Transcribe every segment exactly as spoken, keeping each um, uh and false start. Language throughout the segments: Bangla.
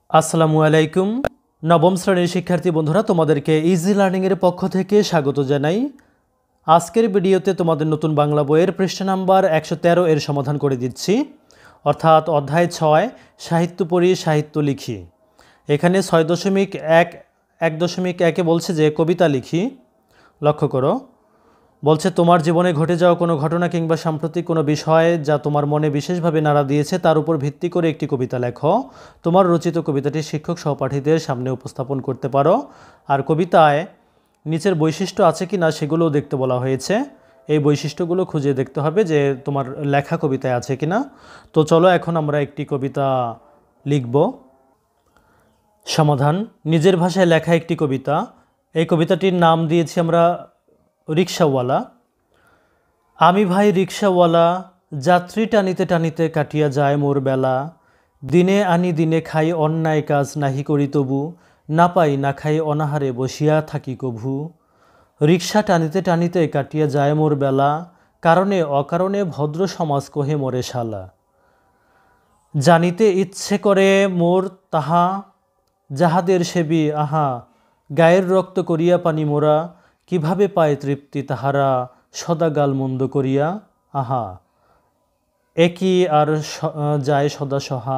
আসসালামু আলাইকুম। নবম শ্রেণীর শিক্ষার্থী বন্ধুরা, তোমাদেরকে ইজি লার্নিংয়ের পক্ষ থেকে স্বাগত জানাই। আজকের ভিডিওতে তোমাদের নতুন বাংলা বইয়ের পৃষ্ঠা নাম্বার একশো তেরো এর সমাধান করে দিচ্ছি, অর্থাৎ অধ্যায় ছয় সাহিত্য পড়ি সাহিত্য লিখি। এখানে ছয় দশমিক এক এক দশমিক একে বলছে যে কবিতা লিখি। লক্ষ্য করো, বলছে তোমার জীবনে ঘটে যাওয়া কোনো ঘটনা কিংবা সাম্প্রতিক কোনো বিষয় যা তোমার মনে বিশেষভাবে নাড়া দিয়েছে তার উপর ভিত্তি করে একটি কবিতা লেখো। তোমার রচিত কবিতাটি শিক্ষক সহপাঠীদের সামনে উপস্থাপন করতে পারো। আর কবিতায় নিচের বৈশিষ্ট্য আছে কি না সেগুলোও দেখতে বলা হয়েছে। এই বৈশিষ্ট্যগুলো খুঁজে দেখতে হবে যে তোমার লেখা কবিতায় আছে কি না। তো চলো এখন আমরা একটি কবিতা লিখব। সমাধান: নিজের ভাষায় লেখা একটি কবিতা। এই কবিতাটির নাম দিয়েছি আমরা রিক্সাওয়ালা। আমি ভাই রিক্সাওয়ালা, যাত্রী টানিতে টানিতে কাটিয়া যায় মোর বেলা। দিনে আনি দিনে খাই অন্যায় কাজ নাহি করি তবু, না পাই না খাই অনাহারে বসিয়া থাকি কভু। রিক্সা টানিতে টানিতে কাটিয়া যায় মোর বেলা, কারণে অকারণে ভদ্র সমাজ কহে মোরে শালা। জানিতে ইচ্ছে করে মোর তাহা, যাহাদের সেবী আহা, গায়ের রক্ত করিয়া পানি মোরা, কিভাবে পায় তৃপ্তি তাহারা সদা গালমন্দ করিয়া আহা। একই আর যায় সদা সহা।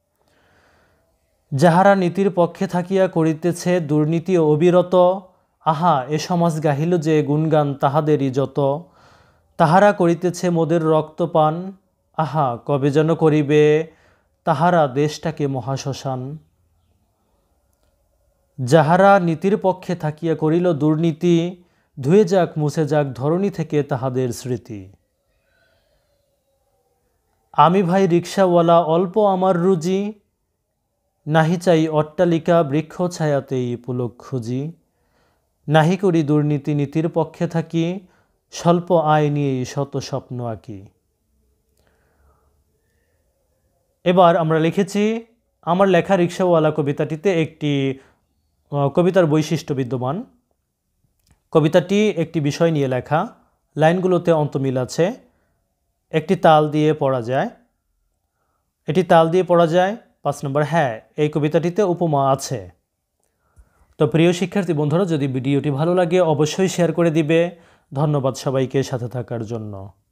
যাহারা নীতির পক্ষে থাকিয়া করিতেছে দুর্নীতি অবিরত, আহা এ সমাজ গাহিল যে গুণগান তাহাদেরই যত। তাহারা করিতেছে মোদের রক্তপান, আহা কবে যেন করিবে তাহারা দেশটাকে মহাশ্মশান। যাহারা নীতির পক্ষে থাকিয়া করিল দুর্নীতি, ধুয়ে যাক মুছে যাক ধরণী থেকে তাহাদের স্মৃতি। আমি ভাই রিক্সাওয়ালা, অল্প আমার রুজি, নাহি চাই অট্টালিকা বৃক্ষ ছায়াতেই পুলক খুঁজি। নাহি করি দুর্নীতি নীতির পক্ষে থাকি, স্বল্প আয় নিয়েই শত স্বপ্ন আঁকি। এবার আমরা লিখেছি আমার লেখা রিক্সাওয়ালা কবিতাটিতে একটি কবিতার বৈশিষ্ট্য বিদ্যমান। কবিতাটি একটি বিষয় নিয়ে লেখা, লাইনগুলোতে অন্তমিল আছে, একটি তাল দিয়ে পড়া যায়। এটি তাল দিয়ে পড়া যায়। পাঁচ নম্বর, হ্যাঁ এই কবিতাটিতে উপমা আছে। তো প্রিয় শিক্ষার্থী বন্ধুরা, যদি ভিডিওটি ভালো লাগে অবশ্যই শেয়ার করে দিবে। ধন্যবাদ সবাইকে সাথে থাকার জন্য।